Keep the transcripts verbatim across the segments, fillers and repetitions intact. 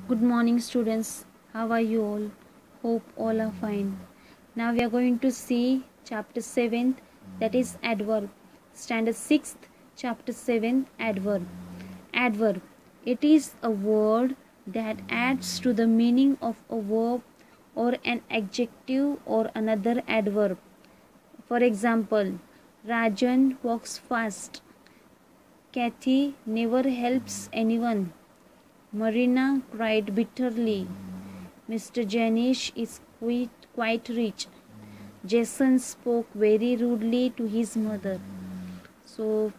Good morning, students. How are you all? Hope all are fine. Now we are going to see chapter seventh, that is adverb. Standard sixth, chapter seventh, adverb. Adverb. It is a word that adds to the meaning of a verb or an adjective or another adverb. For example, Rajan walks fast. Kathy never helps anyone. Marina cried bitterly. Mister Janish is quite, quite rich. Jason spoke very rudely to his mother. So,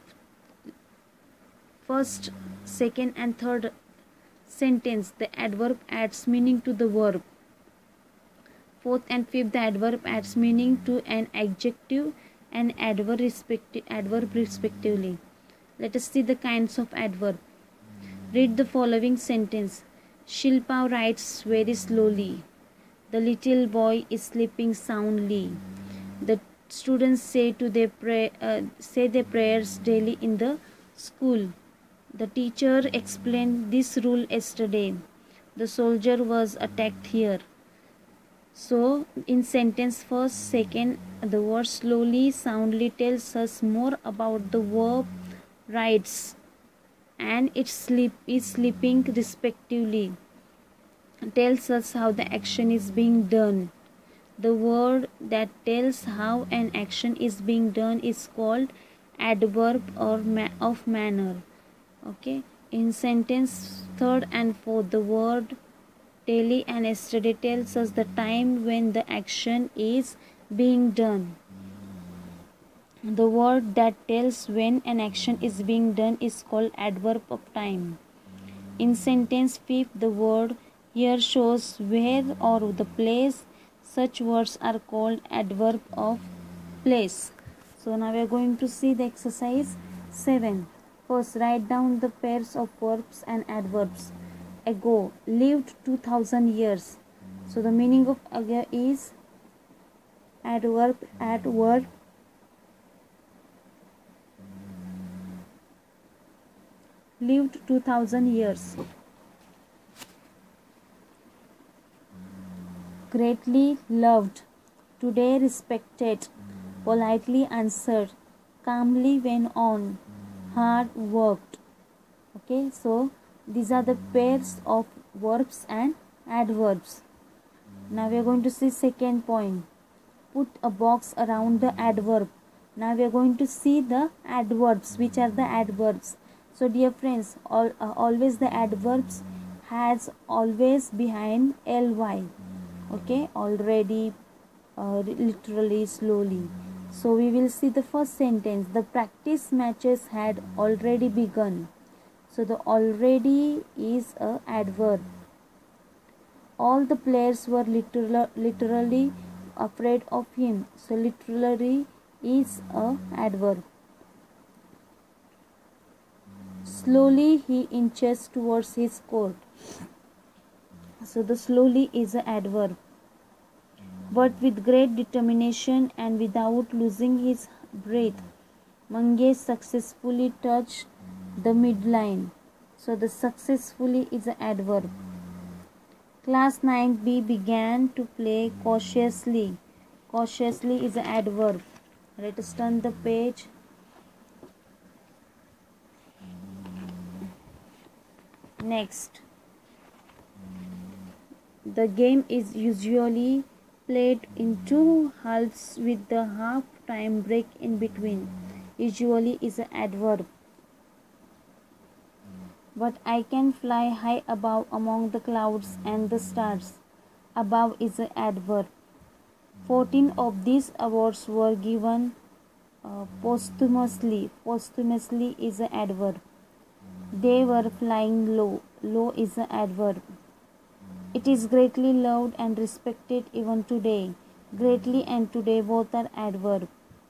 first, second, and third sentence, the adverb adds meaning to the verb. Fourth and fifth, the adverb adds meaning to an adjective and adverb, respecti- adverb respectively. Let us see the kinds of adverb. Read the following sentence. Shilpa writes very slowly. The little boy is sleeping soundly. The students say to their pray, uh, say their prayers daily in the school. The teacher explained this rule yesterday. The soldier was attacked here. So, in sentence first, second, the word slowly, soundly tells us more about the verb writes and its sleep is sleeping respectively. Tells us how the action is being done. The word that tells how an action is being done is called adverb or ma- of manner. Okay. In sentence third and fourth, the word daily and yesterday tells us the time when the action is being done. The word that tells when an action is being done is called adverb of time. In sentence fifth, the word here shows where or the place. Such words are called adverb of place. So now we are going to see the exercise seven. First, write down the pairs of verbs and adverbs. Ago, lived two thousand years. So the meaning of ago is adverb, adverb. Lived two thousand years. Greatly loved, today respected, politely answered, calmly went on, hard worked. Okay, so these are the pairs of verbs and adverbs. Now we are going to see second point. Put a box around the adverb. Now we are going to see the adverbs, which are the adverbs. So dear friends, all, uh, always the adverbs has always behind ly. Okay, already, uh, literally, slowly. So we will see the first sentence. The practice matches had already begun. So the already is a adverb. All the players were literal, literally afraid of him. So literally is a adverb. Slowly he inches towards his court. So the slowly is a adverb. But with great determination and without losing his breath, Mangesh successfully touched the midline. So the successfully is an adverb. Class nine B began to play cautiously. Cautiously is an adverb. Let us turn the page. Next. The game is usually played in two halves with the half time break in between. Usually is an adverb. But I can fly high above among the clouds and the stars. Above is an adverb. fourteen of these awards were given uh, posthumously. Posthumously is an adverb. They were flying low. Low is an adverb. It is greatly loved and respected even today. Greatly and today both are adverb.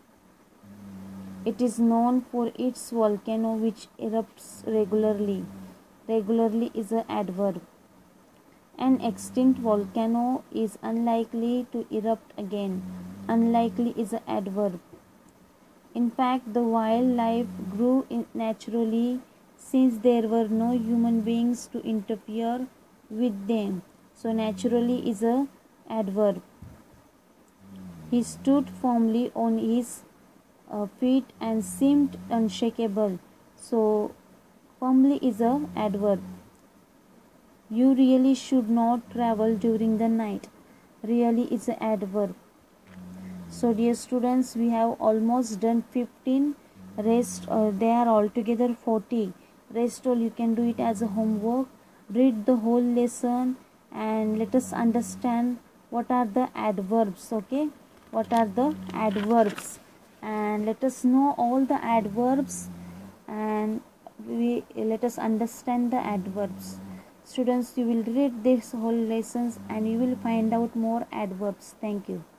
It is known for its volcano which erupts regularly. Regularly is an adverb. An extinct volcano is unlikely to erupt again. Unlikely is an adverb. In fact, the wildlife grew naturally since there were no human beings to interfere with them. So naturally is a adverb. He stood firmly on his uh, feet and seemed unshakable. So firmly is a adverb. You really should not travel during the night. Really is a adverb. So dear students, we have almost done fifteen. Rest uh, they are altogether forty. Rest all you can do it as a homework. Read the whole lesson and let us understand what are the adverbs. Okay, what are the adverbs, and let us know all the adverbs, and we let us understand the adverbs. Students, you will read this whole lessons and you will find out more adverbs. Thank you.